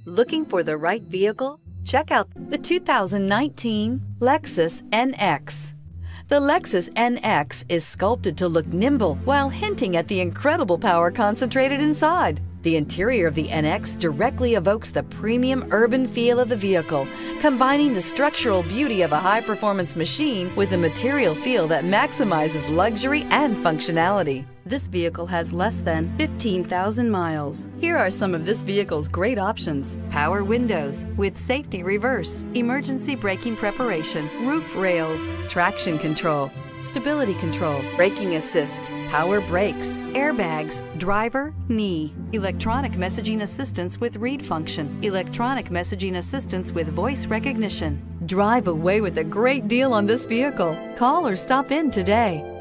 Looking for the right vehicle? Check out the 2019 Lexus NX. The Lexus NX is sculpted to look nimble while hinting at the incredible power concentrated inside. The interior of the NX directly evokes the premium urban feel of the vehicle, combining the structural beauty of a high-performance machine with a material feel that maximizes luxury and functionality. This vehicle has less than 15,000 miles. Here are some of this vehicle's great options: power windows with safety reverse, emergency braking preparation, roof rails, traction control, stability control, braking assist, power brakes, airbags, driver, knee, electronic messaging assistance with read function, electronic messaging assistance with voice recognition. Drive away with a great deal on this vehicle. Call or stop in today.